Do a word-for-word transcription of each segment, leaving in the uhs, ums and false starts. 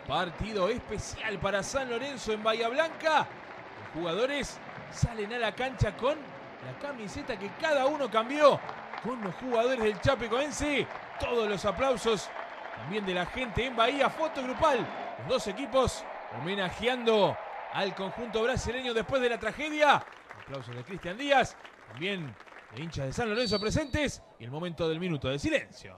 Partido especial para San Lorenzo en Bahía Blanca. Los jugadores salen a la cancha con la camiseta que cada uno cambió con los jugadores del Chapecoense. Todos los aplausos también de la gente en Bahía. Foto grupal. Los dos equipos homenajeando al conjunto brasileño después de la tragedia. Aplausos de Cristian Díaz. También de hinchas de San Lorenzo presentes. Y el momento del minuto de silencio.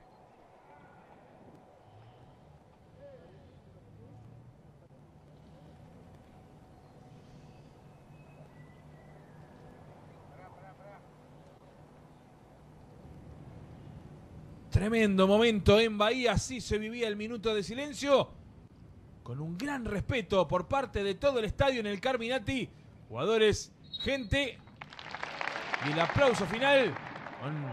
Tremendo momento en Bahía, así se vivía el minuto de silencio, con un gran respeto por parte de todo el estadio en el Carminati, jugadores, gente, y el aplauso final con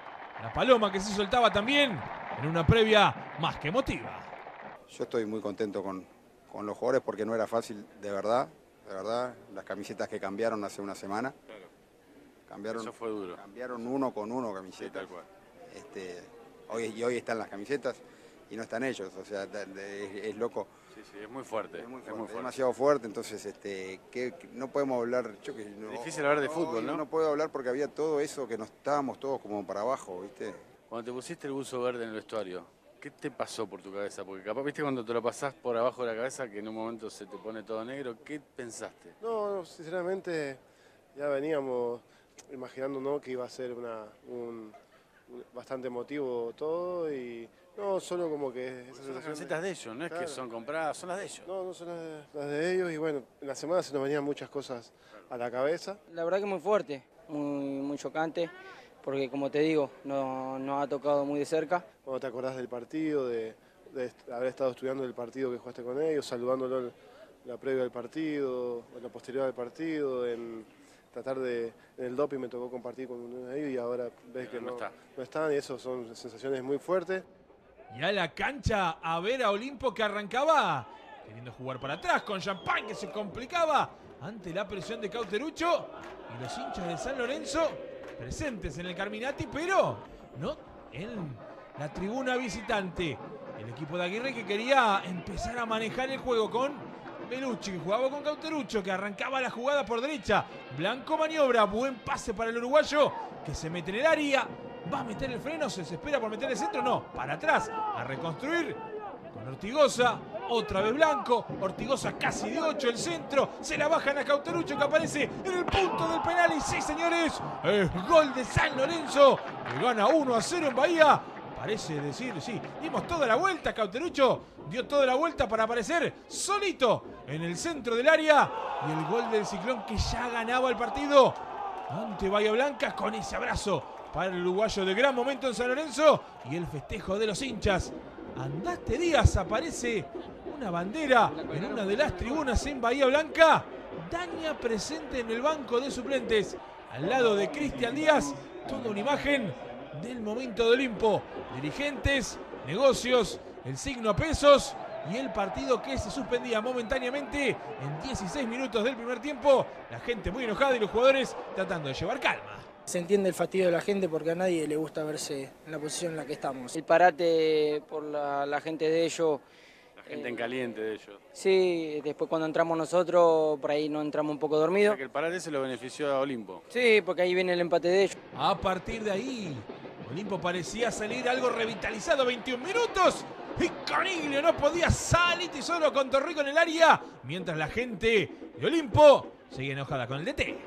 la paloma que se soltaba también en una previa más que emotiva. Yo estoy muy contento con, con los jugadores porque no era fácil, de verdad, de verdad, las camisetas que cambiaron hace una semana. Claro. Cambiaron, Eso fue duro. Cambiaron uno con uno camisetas. Sí, tal cual. Este, hoy, y hoy están las camisetas y no están ellos, o sea, de, de, es loco. Sí, sí, es muy fuerte. Es muy fuerte, es muy fuerte. demasiado fuerte, entonces este, que, que no podemos hablar. Yo que, no, es difícil hablar de fútbol, ¿no? No puedo hablar porque había todo eso que nos estábamos todos como para abajo, ¿viste? Cuando te pusiste el buzo verde en el vestuario, ¿qué te pasó por tu cabeza? Porque capaz, viste, cuando te lo pasás por abajo de la cabeza, que en un momento se te pone todo negro, ¿qué pensaste? No, no, sinceramente ya veníamos imaginando, ¿no?, que iba a ser una, un, un bastante emotivo todo y no, solo como que... Son las camisetas de ellos, no es claro. que son compradas, son las de ellos. No, no son las de, las de ellos y bueno, en la semana se nos venían muchas cosas a la cabeza. La verdad que muy fuerte, muy, muy chocante, porque como te digo, no, nos ha tocado muy de cerca. Cuando te acordás del partido, de, de haber estado estudiando el partido que jugaste con ellos, saludándolo en la previa del partido, en la posterior del partido, en tratar de, en el doping me tocó compartir con uno de ellos y ahora ves que no, no, está. no están y eso son sensaciones muy fuertes. Y a la cancha a ver a Olimpo que arrancaba queriendo jugar para atrás con Champagne que se complicaba ante la presión de Cauterucho y los hinchas de San Lorenzo presentes en el Carminati, pero no en la tribuna visitante. El equipo de Aguirre que quería empezar a manejar el juego con Belucci, que jugaba con Cauterucho, que arrancaba la jugada por derecha. Blanco maniobra, buen pase para el uruguayo, que se mete en el área. ¿Va a meter el freno? ¿Se desespera por meter el centro? No, para atrás, a reconstruir con Ortigosa. Otra vez Blanco, Ortigosa casi de ocho el centro. Se la bajan a Cauterucho que aparece en el punto del penal. Y sí, señores, es gol de San Lorenzo, que gana uno a cero en Bahía. Parece decir, sí, dimos toda la vuelta. Cauterucho dio toda la vuelta para aparecer solito en el centro del área. Y el gol del Ciclón que ya ganaba el partido ante Bahía Blanca con ese abrazo para el uruguayo de gran momento en San Lorenzo. Y el festejo de los hinchas. Andaste Díaz, aparece una bandera en una de las tribunas en Bahía Blanca. Daña presente en el banco de suplentes al lado de Cristian Díaz. Toda una imagen del momento de Olimpo. Dirigentes, negocios, el signo pesos y el partido que se suspendía momentáneamente en dieciséis minutos del primer tiempo. La gente muy enojada y los jugadores tratando de llevar calma. Se entiende el fastidio de la gente porque a nadie le gusta verse en la posición en la que estamos. El parate por la, la gente de ellos. La gente eh, en caliente de ellos. Sí, después cuando entramos nosotros, por ahí no entramos un poco dormidos. O sea que el parate se lo benefició a Olimpo. Sí, porque ahí viene el empate de ellos. A partir de ahí, Olimpo parecía salir algo revitalizado, veintiún minutos. Y Coniglio no podía salir y solo con Torrico en el área. Mientras la gente de Olimpo sigue enojada con el D T.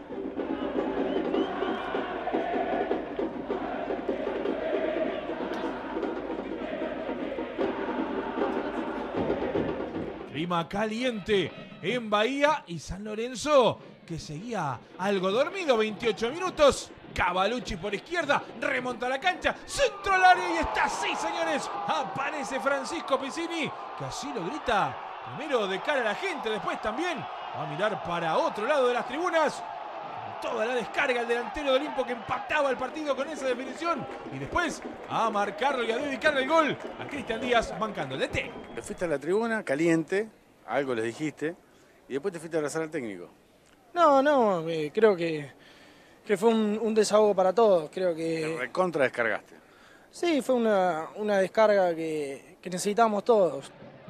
Clima caliente en Bahía y San Lorenzo que seguía algo dormido, veintiocho minutos. Cavalucci por izquierda, remonta a la cancha, centro al área y está así, señores. Aparece Francisco Piccini, que así lo grita, primero de cara a la gente, después también va a mirar para otro lado de las tribunas. Toda la descarga el delantero de Olimpo que empataba el partido con esa definición. Y después a marcarlo y a dedicarle el gol a Cristian Díaz bancando el D T. Te fuiste a la tribuna caliente, algo les dijiste, y después te fuiste a abrazar al técnico. No, no, eh, creo que, que fue un, un desahogo para todos. Creo que... Te recontra descargaste. Sí, fue una, una descarga que, que necesitábamos todos.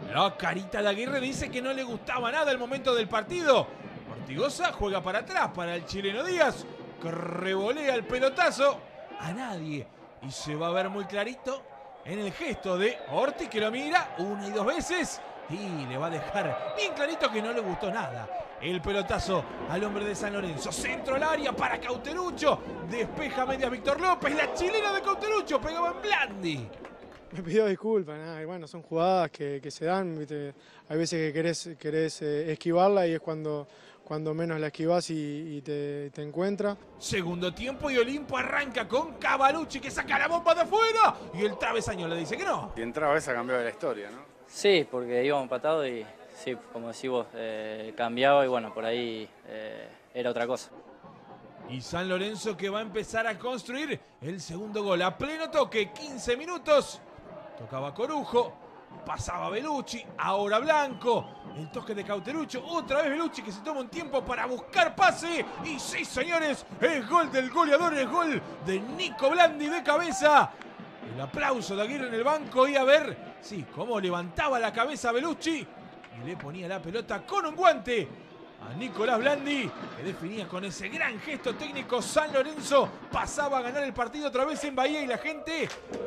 La carita de Aguirre dice que no le gustaba nada el momento del partido. Ortigosa juega para atrás para el chileno Díaz, que revolea el pelotazo a nadie. Y se va a ver muy clarito en el gesto de Ortiz, que lo mira una y dos veces y le va a dejar bien clarito que no le gustó nada. El pelotazo al hombre de San Lorenzo. Centro al área para Cauterucho. Despeja media Víctor López. La chilena de Cauterucho pegaba en Blandi. Me pidió disculpas, nada, y bueno, son jugadas que, que se dan, ¿viste? Hay veces que querés, querés eh, esquivarla y es cuando, cuando menos la esquivás y, y te, te encuentra. Segundo tiempo y Olimpo arranca con Cavalucci, que saca la bomba de afuera y el travesaño le dice que no. Si entraba esa cambiaba la historia, ¿no? Sí, porque íbamos empatados y sí, como decís vos, eh, cambiaba y bueno, por ahí eh, era otra cosa. Y San Lorenzo que va a empezar a construir el segundo gol a pleno toque, quince minutos. Tocaba Corujo, pasaba Bellucci, ahora Blanco, el toque de Cauterucho, otra vez Bellucci que se toma un tiempo para buscar pase. Y sí, señores, es gol del goleador, es gol de Nico Blandi de cabeza. El aplauso de Aguirre en el banco y a ver, sí, cómo levantaba la cabeza Bellucci y le ponía la pelota con un guante a Nicolás Blandi, que definía con ese gran gesto técnico. San Lorenzo pasaba a ganar el partido otra vez en Bahía y la gente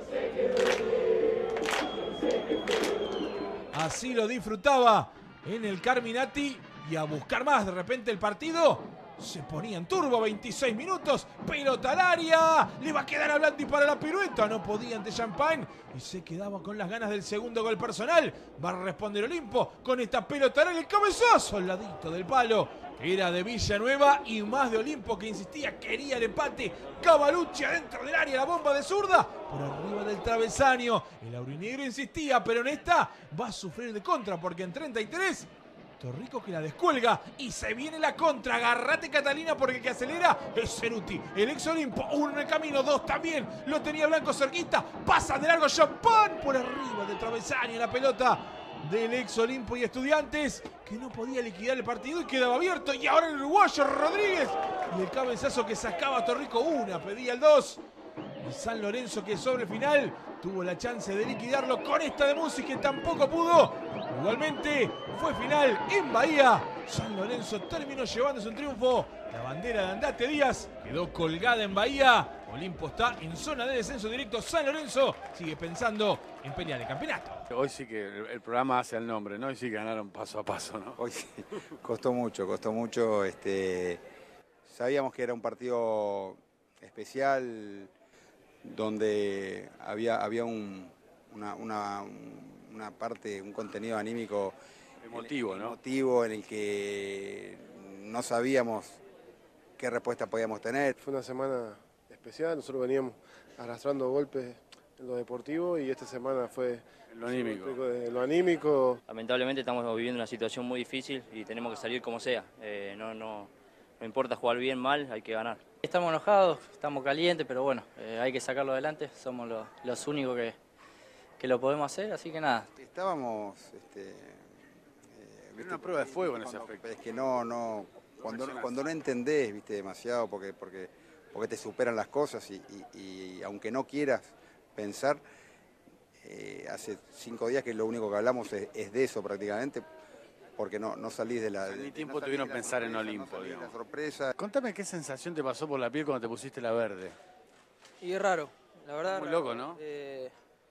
así lo disfrutaba en el Carminati. Y a buscar más de repente el partido se ponía en turbo. Veintiséis minutos, pelota al área, le va a quedar a Blandi para la pirueta, no podía ante Champagne y se quedaba con las ganas del segundo gol personal. Va a responder Olimpo con esta pelota al área, el cabezazo al ladito del palo. Era de Villanueva y más de Olimpo, que insistía, quería el empate. Cavalucci adentro del área, la bomba de zurda por arriba del travesaño. El aurinegro insistía, pero en esta va a sufrir de contra, porque en treinta y tres Torrico que la descuelga y se viene la contra. Agarrate, Catalina, porque el que acelera es Ceruti. El ex Olimpo, uno en el camino, dos también. Lo tenía Blanco cerquita. Pasa de largo Champagne por arriba del travesaño. La pelota del ex Olimpo y Estudiantes, que no podía liquidar el partido y quedaba abierto. Y ahora el uruguayo Rodríguez. Y el cabezazo que sacaba a Torrico, una, pedía el dos. Y San Lorenzo, que sobre el final tuvo la chance de liquidarlo con esta de Musi, que tampoco pudo. Igualmente fue final en Bahía. San Lorenzo terminó llevándose un triunfo. La bandera de Andate Díaz quedó colgada en Bahía. Olimpo está en zona de descenso directo. San Lorenzo sigue pensando en pelear el campeonato. Hoy sí que el, el programa hace el nombre, ¿no? Hoy sí que ganaron paso a paso, ¿no? Hoy sí, costó mucho, costó mucho. Este, sabíamos que era un partido especial, donde había, había un, una, una, una parte, un contenido anímico emotivo, ¿no? Emotivo en el que no sabíamos qué respuesta podíamos tener. Fue una semana especial, nosotros veníamos arrastrando golpes en lo deportivo y esta semana fue en lo anímico. En lo anímico. Lamentablemente estamos viviendo una situación muy difícil y tenemos que salir como sea. Eh, no, no, no importa jugar bien, mal, hay que ganar. Estamos enojados, estamos calientes, pero bueno, eh, hay que sacarlo adelante. Somos los, los únicos que, que lo podemos hacer, así que nada. Estábamos... Este, eh, una prueba de fuego en ese aspecto. Es que no, no, cuando, cuando no entendés, viste, demasiado, porque, porque, porque te superan las cosas y, y, y aunque no quieras pensar, eh, hace cinco días que lo único que hablamos es, es de eso prácticamente, porque no, no salís de la... Ni tiempo no tuvieron que pensar en Olimpo, no digamos. La sorpresa. Contame qué sensación te pasó por la piel cuando te pusiste la verde. Y es raro, la verdad. Muy raro. loco, ¿no? Eh,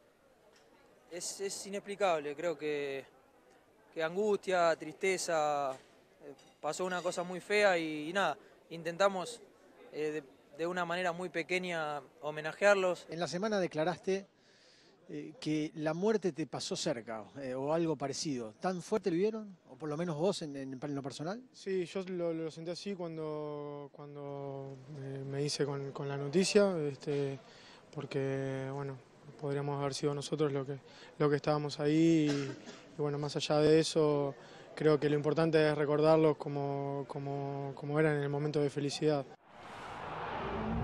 es, es inexplicable, creo que, que angustia, tristeza, eh, pasó una cosa muy fea y, y nada, intentamos eh, de, de una manera muy pequeña homenajearlos. En la semana declaraste eh, que la muerte te pasó cerca eh, o algo parecido. ¿Tan fuerte lo vieron? ¿O por lo menos vos en, en, en lo personal? Sí, yo lo, lo sentí así cuando, cuando me, me hice con, con la noticia, este, porque bueno, podríamos haber sido nosotros lo que, lo que estábamos ahí y, y bueno, más allá de eso, creo que lo importante es recordarlos como, como, como eran en el momento de felicidad.